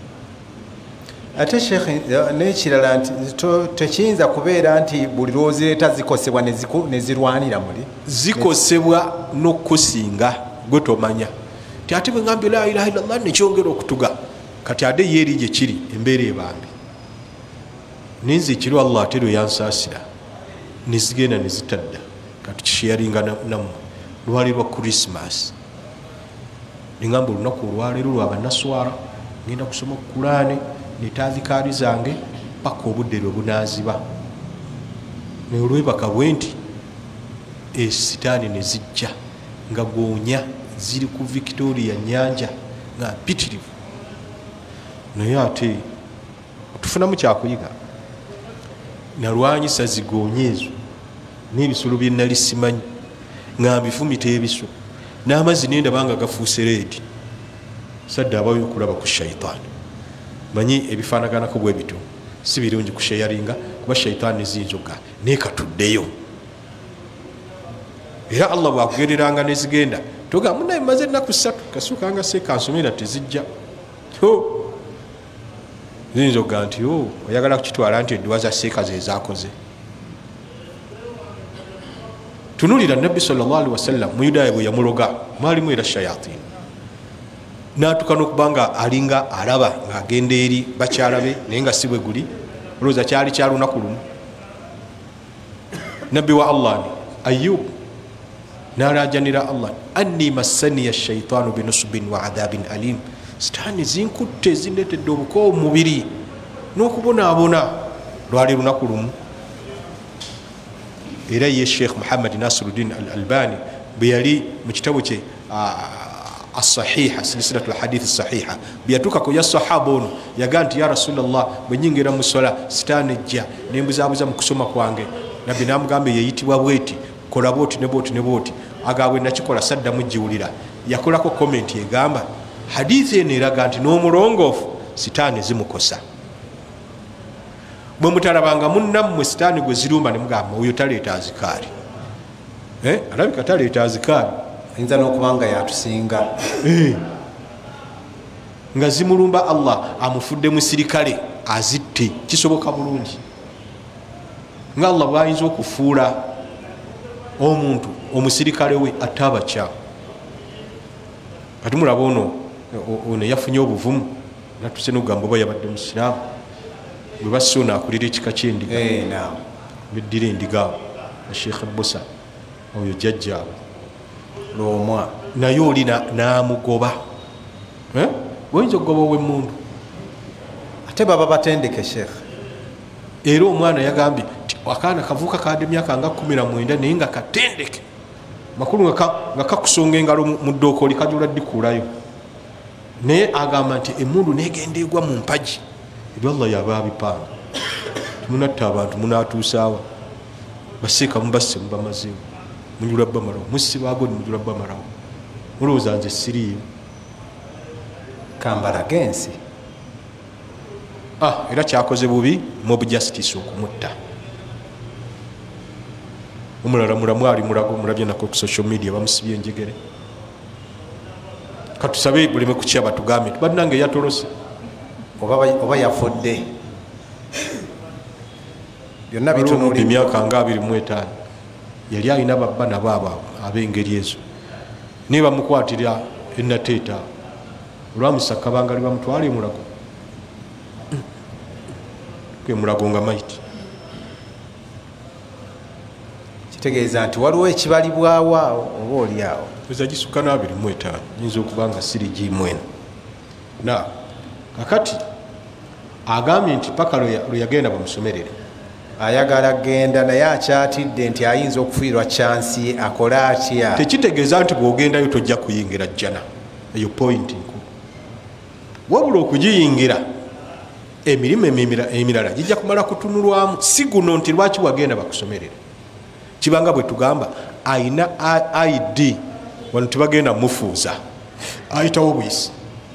Ate Sheikh n'ekirala nti tekiyinza kubeera nti buli lwozireeta zikosebwa ne zirwanira muli zikosebwa n'okusinga gwe tomanya ti ate bwe ngambye la ilaha illallah nekyongera okutuga kati ate yeeri gye kiri embeera ebambi ninza ekiro Allah ate lwe yansaasira nezigenda nezitadda kati kisheyaringa nammwe lwali lwa Christmas ningamba olunaku olwaleero lwabanaswara ngenda kusoma Kurani netadhikaari zange paka obudde lwe bunaaziba naye olwebaka bwe nti esitaani ne zijja nga goonya ziri ku Victoria nyanja nga mpitirivu. Naye ate tufunamu kyakuyiga nalwanyisa zigoonye ezo n'ebisolo bye nali simanyi nga mbifumita ebiso n'amazzi nendabanga gafuuse reedi sadde abayo okulaba ku shaitaani. Manyi ebifaanaganako bwe bito si birungi kusheyaringa kuba shaitaani ziyinza okga naye katuddeyo. Era Allah bwakugereranga nezigenda toga munaye maze ennaku ssatu kasukanga sekansomera tezijja ziyinza okga nti o oyagala kukitwala nti edduwa za seeka ze zakoze. Tunulira Nabbi sallallahu alaihi wasallam mu Yudaaya bwe yamuloga mwalimu era shayatin n'atuuka n'okubanga alinga alaba ng'agenda eri bakyala be naye nga si bwe guli olowooza kyali kya lunaku lumu. Nabbi wa Allah ni Ayyub n'alaajanira Allah anni massaniya shaitaanu binusbin wa adhabin alim sitaani zinkutte zindeetedde obukoowu mu mubiri n'okubonaabona lwali lunaku lumu. Era ye Sheikh Muhammad Nasiruddin al-Albani bwe yali mu kitabo kye as-sahiha silsilatu al-hadith as-sahiha bwe yatuuka ku ya sahaba ono yagaa nti ya Rasulallah bwe nyingira mu sola sitaani ejja nembuzaabuza mu kusoma kwange. Nabbi n'amugamba yeyitibwa bweti kola bwoti ne bwoti ne bwoti agaabwe nakikola saddamu giwulira. Yakolako komenti egamba hadithi eno eraga nti n'omulongoofu sitaani zimukosa. Bwe mutalabanga munnammwe sitaani gwe zirumba ne mugamba oyo taleeta azikaari eh alabika taleeta azikaari ayinza n'okubanga yatusinga nga zimulumba Allah amufudde musirikale azitte kisoboka bulungi nga Allah bwayinza okufuula omuntu omusirikale we atabakya. Kati mulaba ono ono yafunye obuvumu natuse n'okugamba oba yabadde musiraamu bwe basona akulira ekika ky'endiga beddira endiga Sheikh Busa oyo jjajjaawe lwomwa naye oli n'amugoba oyinza okugoba ow'emmundu ate baba batendeke Sheikh. Era omwana yagambye nti akaana kavuuka kadde emyaka nga kumi na mwenda naye nga katendeke makulu nga kakusonga engalo mu ddooka oli kajula ddikulayo naye agamba nti emundu negenda egwa mu mpagi ebyo Allah yaba abipanga munatta abantu munatuusaawa baseeka mubasse mubamazeewo munjula bamalawo musibaago munjula bamalawo mulowooza nze siriiyo kambala gensi ah era kyakoze bubi mob justice okumutta omulala mulamu ali mulago mulabye nako ku social media bamusibye enjegere katusabe buleme kukyaba tugambe tubannange yatolose oba oba yafudde byonna bitunuli emyaka nga abiri mu etaano yali alina babba nabo abo ab'engeri ezo niba mukwatira enateeta olwamusaka bangali bamutwale mulago ke mulago nga maiti kitegeeza nti waliwo ekibalibwawo oba oli awo eza gisukka n'abiri mu etaano yinza okuba nga siri gimwena na kakati agambye nti paka lwe yagenda bamusomerere ayagala genda naye akyatidde nti ayinza okufiirwa kyansi akole atya tekitegeeza nti bw'ogendayo tojja kuyingira jjana eyo pointi nkulu wabula okugiyingira emirimu emirala gijja kumala kutunulwamu si guno nti lwaki wagenda bakusomerere kibanga bwe tugamba ayina I D wano tebagenda mufuuza ayitawo bwisi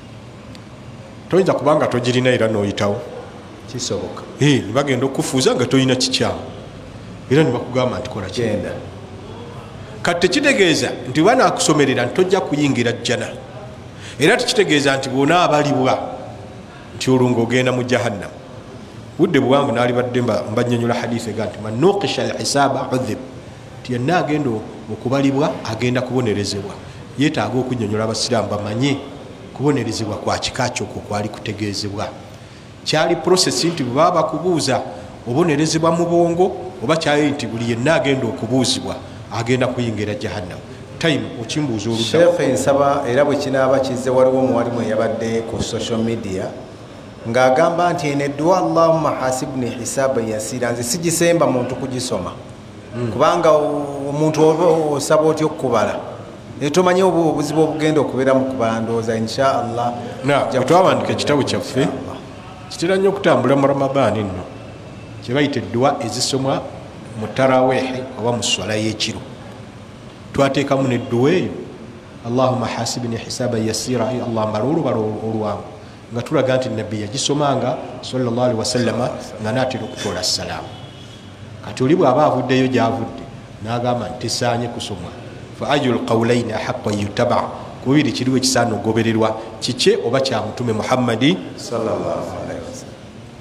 toyinza kubanga togirina era noyitawo kisoboka nibagenda okufuuza nga toyina kikyamu era nibakugamba nti kola genda kati tekitegeeza nti banaakusomerera nti tojja kuyingira jjana era tekitegeeza nti bwona abalibwa nti olwo ogenda mu jahannam budde buwanvu naalibadde mbanyonyola hadisi ega nti man nuqisha alhisaaba udhib nti yenna agenda okubalibwa agenda kubonerezebwa yeetaaga okunyonyola abasiraamu bamanye kubonerezebwa kwa kika kyokwo kwali kutegeezebwa kyali process nti bwe bakubuuza obonerezebwa mu bwongo oba kyali nti buli yenna agenda okubuuzibwa agenda kuyingira jahannam time okimbuuza oludda Sheikh nsaba era bwe kinaaba kizze waliwo omuwalimu eyabadde ku social media ng'agamba nti ene dua Allahumma hasibni hisaban yasira nze sigisemba muntu kugisoma mm. kubanga omuntu osaba otya okukubala tomanyi obuzibu obugenda okubeera mu kubala ndowooza insha Allah twawandika ekitabo kyaffe kitera nnyo okutambula mu ramadaani nno kyebayita eddwa ezisomwa mu taraweehe oba mu swala y'ekiro twateekamu nedduwa eyo Allahumma hasibni hisaban yasira Allah mbala olubala olwangu nga tulaga nti nabbi yagisomanga sallallahu alaihi wasallama nga naatera okutoola salaamu kati oli bw'aba avuddeyo gy'avudde n'agamba nti tesaanye kusomwa fa ayul qawlaini ahaqqa yutaba kubiri kiriwo ekisaana ogobererwa kike oba kya mutume Muhammadi sallallahu alaihi wasallam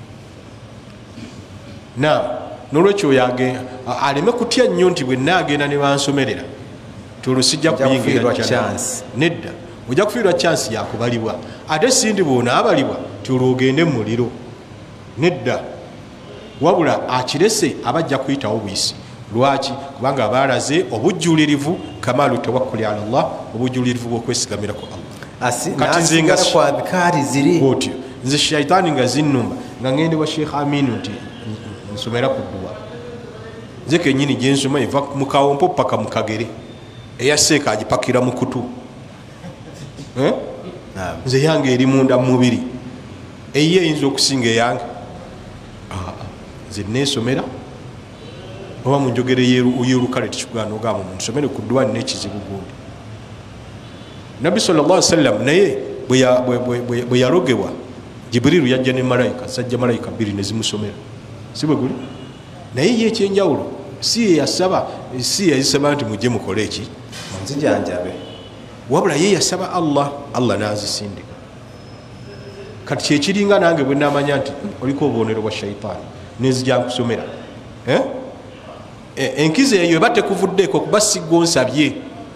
na nolwekyo yagenda aleme kutya nnyo nti bwe naagenda ne bansomerera tolwo sijja kuyingira chance nedda ojja kufiirwa chance yakubalibwa ate sindi bwonaabalibwa ti olwo ogende mu muliro nedda wabula akirese abajja kuyitawo bwisi lwaki kubanga abalaze obujjulirivu kamalu tawakkuli ala Allah obujjulirivu bw'okwesigamirako Allah kati nze nga kwabikari ziri otyo nze shaitaani nga zinnumba nga ngende wa Sheikh Aminu nti nsomera ku dduwa nze kennyini gye nsoma eva mu kawompo paka mu kagere eyaseeka agipakira mu kutu nze yange eri munda mubiri eyiye eyinza okusinga eyange nze nesomera oba munjogere yerukale tikigwana ogamba munsomere ku ddwa nina ekizibu gundi nabbi sallallahu alaihi wasallam naye bwe yalogebwa Jibrilu yajja ne malayika sajja malayika bbiri ne zimusomera si bwe guli naye ye ekyenjawulo si ye yasaba si yayisaba nti mujje mukole eki nzijanjabe wabula ye yasaba Allah Allah nazisindika kati kyekiringa nange bwe namanya nti oliko obubonero bwa shaitaani nezija nkusomera eh? enkiza eyo eba tekuvuddeeko kuba sigonsabye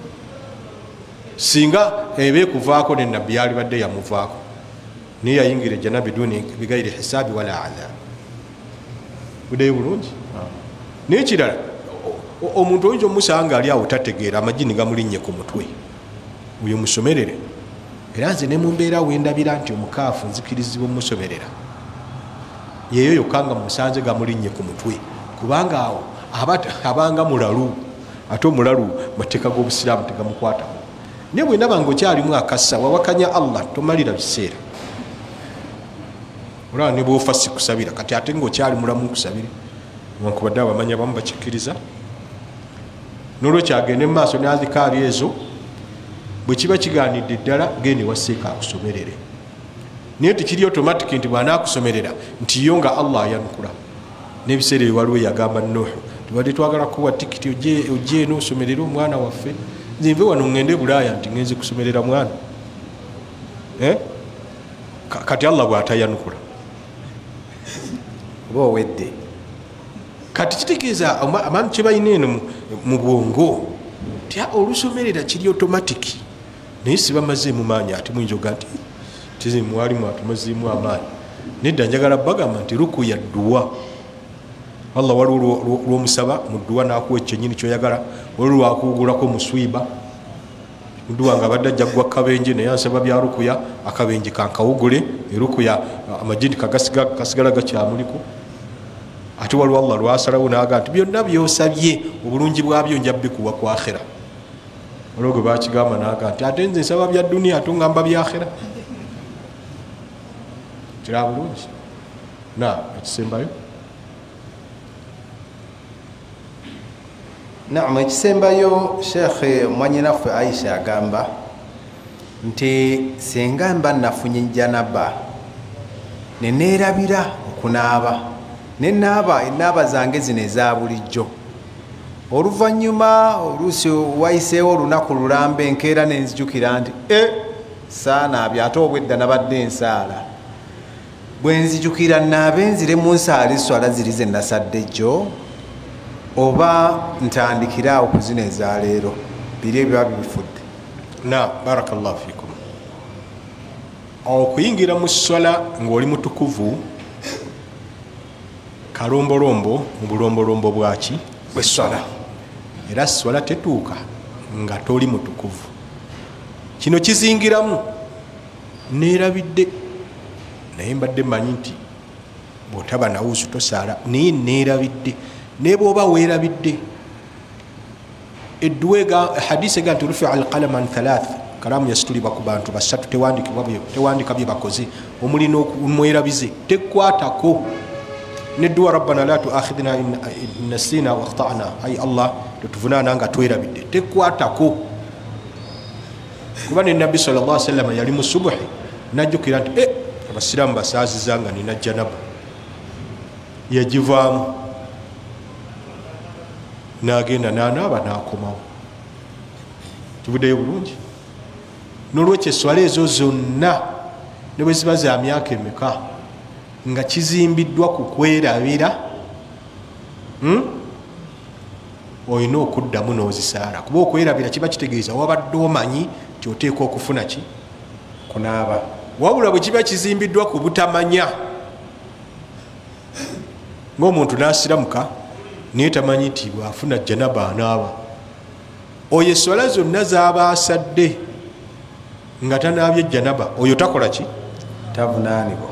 singa eba ekuvaako ne nabbi yali badde yamuvaako naye yayingira ejjana biduni bigairi hisaabi wala adhab buddeyo bulungi naye kirala omuntu oyinza omusanga ali awo tategeera amagini gamulinnye ku mutwe oyo musomerere era nze ne mumbeera wendabira nti omukaafu nzikirizibwa omusomerera yeyo yokka nga musanze gamulinnye ku mutwe kubanga awo abanga mulalu ate omulalu mateeka g'obusiraamu tegamukwatako naye bwenaba ngaokyalimu akassa wawakanya allah tomalira biseera olaba ne bwofa sikusabira kati ate ngaokyali mulamu nkusabire wankubadde abamanya bamu bakikkiriza nolwekyo agende mu maaso ne azikaali ezo bwe kiba kiganidde ddala gende waseeka akusomerere naye tikiri automatic nti bwanaakusomerera nti yo nga allah ayanukula n'ebiseera ewaliwo yagamba nuhu tubadde twagala kuwa tikiti ojje eno osomerere omwana waffe nzinve wano ngende bulaaya nti ngenze kusomerera mwana eh? kati allah bwatayanukula oba owedde kati kitegeeza amanyi kyebalina eno mu bwongo ti olusomerera kiri automatic naye sibamazeemu maanyi ate muyinza oga nti tizimwalimu atumazeemu amaanyi nedda njagala bagamba nti rukuya dduwa allah waliwo lwomusaba mu dduwa nakuwa ekyenyini kyoyagala waliwo lwakuwugulako muswiba muduwa nga abadde ajja gwa kabenje naye ansaba bya rukuya akabenje kankawugule erukuya amajini kasigala gakyamuliko ate waliwo allah lwasalawo naga nti byonna byosabye obulungi bwabyo nja bikuwa ku akhira waliwo gwe bakigamba naga nti ate nze nsaba bya duniya ate ngamba bya akhira kira bulungi na ekisembayo naam ekisembayo sheekhe mwanyinaffe aisha agamba nti senga mba nafunye janaba neneerabira okunaaba nenaaba enaaba zange zino eza bulijjo oluvannyuma oluusi wayiseewo olunaku lulamba enkeera nenzijukira nti e saanaabye ate obwedda nabadde ensaala bwe nzijukira naabe nzire mu nsaala eswala ziri ze nasadde jjo oba ntandikira okuzina eza leero biri ebiba bibifudde na barakallahu fikum okuyingira mu swala ng'oli mutukuvu kalombolombo mu bulombolombo bwaki bweswala era swala tetuuka nga toli mutukuvu kino kizingiramu neerabidde naye mbadde manyi nti bwotaba nawuzu tosaala naye neerabidde naye bwoba weerabidde edduwega hadisi ega nti rufia alqalama an thalath kalamu yasitulibwa ku bantu basatu tewandika bye bakoze omulina omwerabize tekwatako nedduwa rabbana la tuakhidhna in nasina wakhtana ai allah tetuvunana nga twerabidde tekwatako kuba ne nabbi sallallahu alaihi wasallam yali mu subuhi najjukira nti eh abasiraamu basaaziza nga nina janaba yagivaamu nagenda nanaaba nakomawo kibuddeyo bulungi nolwekyo eswala ezo zonna ne bwe ziba za myaka emeka nga kizimbiddwa ku kwerabira hmm? olina okuddamu n'ozisaala kuba okwerabira kiba kitegeeza wabadde omanyi kyoteeka okufuna ki kunaaba wabula bwe kiba kizimbiddwa ku butamanya ng'omuntu n'asiramuka naye tamanyi nti bwafuna janaba anaaba oyo eswala zonna zaba asadde nga tanaabye janaba oyo takola ki tavunaanibwa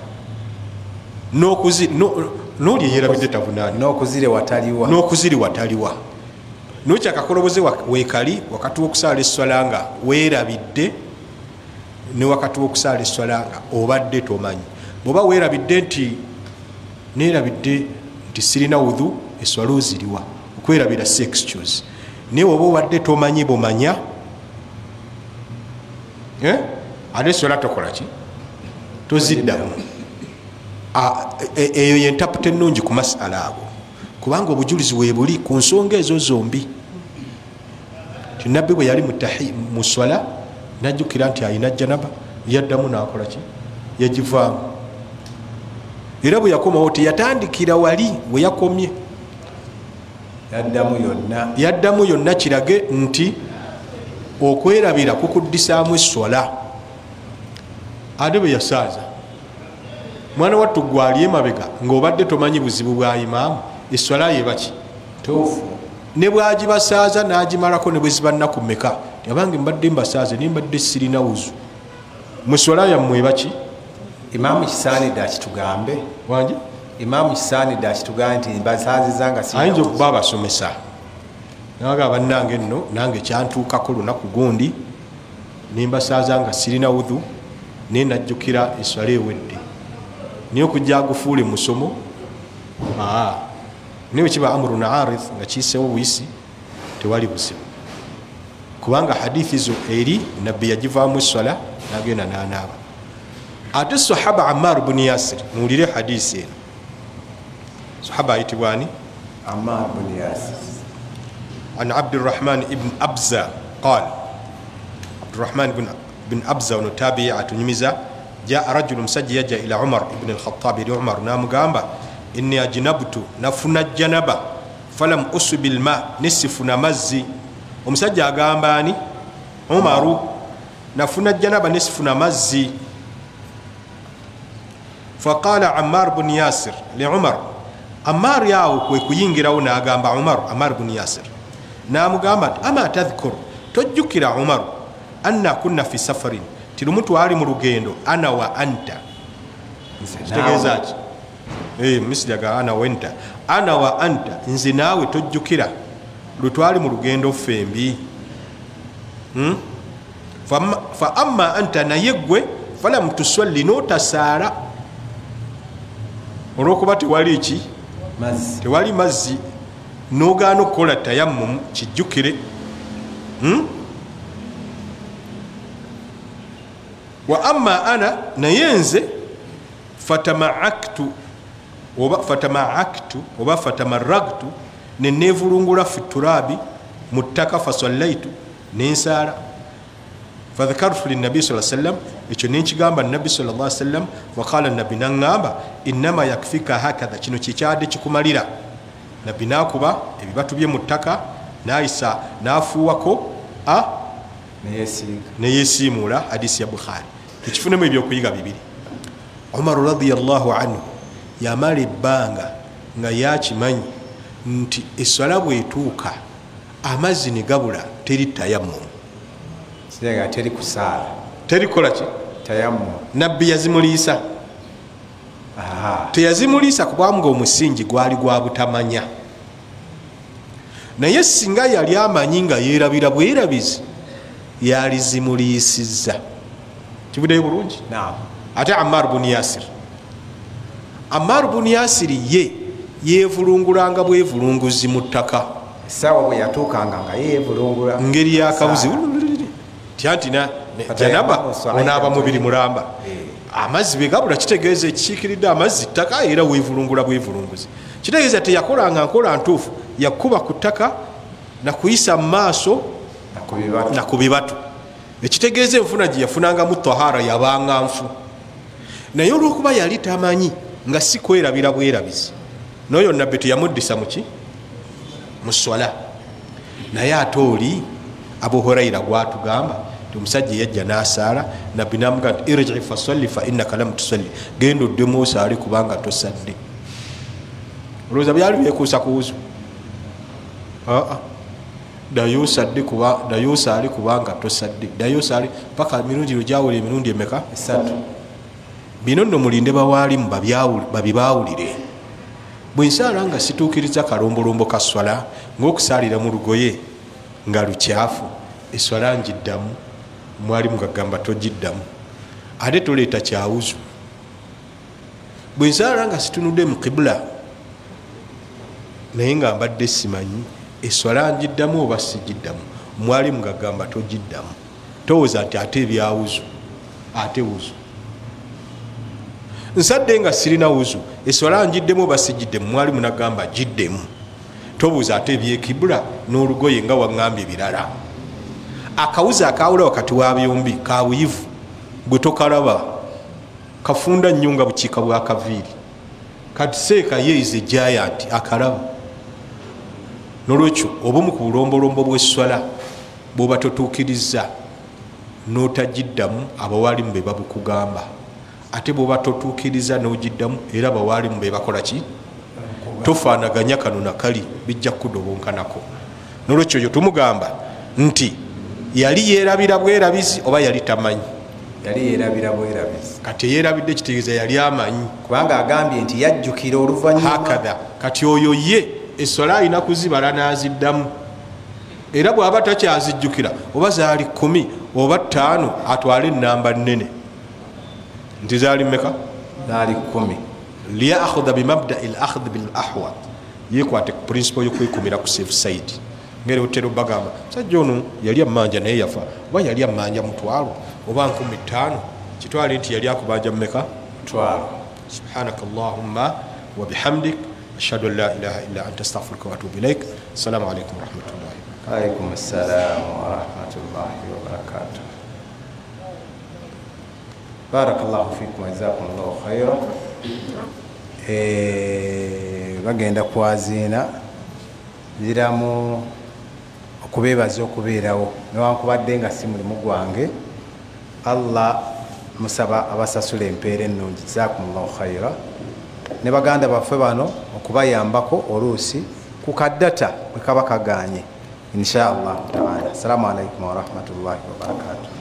n'oli eyerabidde tavunaani n'okuzire wataliwa n'okuziri wataliwa nokyakakoloboze weekali wakati w'okusaala eswala nga weerabidde ne wakati w'okusaala eswala nga obadde tomanyi bw'oba weerabidde nti neerabidde nti sirina wudhu eswala oziriwa okwerabira si excuse naye woba obadde tomanyi bumanya ate eswala tokola ki toziddamu eyo yentaputa ennungi ku masala ago kubanga obujulizi weebuli ku nsonga ezo zombi ti nabbi bwe yali mu swala najjukira nti ayina janaba yaddamu nakola ki yagivaamu era bwe yakomawo teyatandikira wali we yakomye yaddamu yonna yaddamu yonna kirage nti okwerabira kukuddisaamu eswala ate bwe yasaaza mwana wattu gwali emabega ng'obadde tomanyi buzibu bwa imaamu eswala yebaki tuufu ne bwagibasaaza n'agimalako ne bwe ziba nnaku mmeka abange mbadde mbasaaze ne mbadde sirina wuzu mu swala yammwe baki imaamu kisaanidde akitugambe wange imaamu kisaanidde akitugambe nti mbasaaziza nga ayinza okuba abasomesa naga bannange nno nange kyantuukako lunaku gundi nimbasaaza nga sirina udhu naye najjukira eswala ewedde niyo okujja agufuule musomo niwe kiba amrun arid nga kiisewo buyisi tewali buzibu kubanga hadithi zo eri nabbi yagivaamu eswala nagenda nanaaba ate sahaba Ammar bun Yasir muwulire hadisi eno sahaba ayitibwani Ammar bun Yasir an Abdurrahman ibn Abza qal Abdurrahman ibn بن أبزة ونتابع تنمزة جاء رجل مسجي يجا إلى عمر بن الخطاب إلى عمر نام قامبا إني أجنبت نفنا الجنبة فلم أصب الماء نصف نمزي ومسجي قامباني عمر نفنا الجنبة نصف نمزي فقال عمار بن ياسر لعمر عمار ياو كوي كوينغراونا قامبا عمر عمار بن ياسر نام قامبا أما تذكر تجكر عمر anna kunna fi safarin tilumu twali mu lugendo ana wa anta kitegeeza ki eh misjaga ana wenta ana wa anta nze naawe tojjukira lutwali mu lugendo fembi hmm? fa amma anta nayeggwe falam tusalli notasaala olwokuba tewali ki tewali mazzi nogaana okukola tayammum kijjukire hmm? wa amma ana nayenze fatamaaktu oba fatamaaktu oba fatamaragtu nenevulungula fi turabi muttaka fasallaitu nensala fadhakartu linnabi sallallahu alayhi wasallam ekyo nenkigamba nabbi sallallahu alayhi wasallam waqala nabbi nangamba innama yakfika hakadha kino kikyadde kikumalira nabbi nakuba ebibatu bye muttaka naisa nafuwako a neyesiimula hadisi ya Bukhari tukifunemu ebyokuyiga bibiri Umar radiyallahu anhu yamala ebbanga nga yakimanyi nti eswala bwetuuka amazzi ne gabula teri tayammum teri kusaala teri kola ki tayammum nabbi yazimuliisa teyazimuliisa kubanga omusingi gwali gwa butamanya naye singa yali amanyi nga yeerabira bwerabizi yalizimuliisizza kibuddeyo bulungi ate Ammar bun Yasir Ammar bun Yasir ye yevulungulanga bwevulunguzi mu ttaka sawa bwe yatuukanga nga yevulungula ngeri yakabuzi tyantina janaba onaaba mubiri mulamba amazzi begabula kitegeeza ekikiikiridde amazzi ttaka era wevulungula bwevulunguzi kitegeeza teyakolanga nkola ntuufu yakuba ku ttaka nakuyisa mu maaso nakubibatu ekitegeeza enfuna gye yafunangamu tahara yabanga nfu naye olwokuba yali tamanyi nga si kwerabira bwerabizi noyo nabbi teyamuddisa muki mu swala naye ate oli Abu Huraira gwatugamba ti omusajja yajja n'asaala nabbi namugamba nti irji fasalli fa innaka lam tusalli genda oddemu osaale kubanga tosadde olowooza byali byekuusa kuwuzu aa dayo sadde kuba dayo saali kubanga tosadde dayo saali paka mirundi lujawule emirundi emeka esatu bino nno mulinde bawaalimu babibawulire bwensaala nga situukiriza kalombolombo ka swala ng'okusaalira mu lugoye nga lukyafu eswala njiddamu mwalimu gagamba togiddamu ate toleeta kyawuzu bwensaala nga situnudde mu kibula naye nga mbadde simanyi eswala njiddamu oba sijiddamu mwalimu gagamba togiddamu towooza nti ate ebyawuzu ate wuzu nsadde nga sirina wuzu eswala njiddemu oba sijiddemu mwalimu nagamba jiddemu tobuuza ate ebyekibula n'olugoye nga waŋŋambye birala akawuzi akawula wakati wa byombi ka buyivu bwe tokalaba kafunda nnyo nga bukiika bwa kaviiri kati seeka yeize giant akalaba nolwekyo obumu ku bulombolombo bw'esswala bw'oba totuukiriza n'otagiddamu abawalimu be babukugamba ate bw'oba totuukiriza n'ogiddamu era abawalimu be bakola ki tofaanaganya kano nakali bijja kudobonkanako nolwekyo yo tumugamba nti yali yeerabira bwerabizi oba yali tamanyi yali yeerabira bwerabizi kati yeerabidde kitegeeza yali amanyi kubanga agambye nti yajjukira oluvannyuma hakadha kati oyo ye essola alina kuzibala n'aziddamu era bw'aba takyazijjukira oba zaali kumi oba ttaano atwale enamba nnene nti zaali mmeka zaali kumi liyakhudha bimabdai lakhd bilahwat yekwate ku principle yokwekumira ku safe side ngeri otera obagamba sajja ono yali amanja naye yafa oba yali amanja mutwalo oba nkumi ttaano kitwale nti yali akubanja mmeka twalo subhanaka allahumma wa bihamdik ashhadu an la ilaha illa anta astaghfiruka wa atubu ilaik assalamu alaikum warahmatullahi alaikum assalam warahmatullahi wabarakatuh barakallahu fikum jazakumullahu khaira bagenda kwaziina ziramu okubeebaza okubeerawo newankubadde nga si mulimu gwange allah musaba abasasula empeera ennungi jazakumullahu khaira ne baganda baffe bano okubayambako oluusi ku kaddata bwe kaba kaganye insha allahu taala assalamu alaikum warahmatullahi wabarakatuh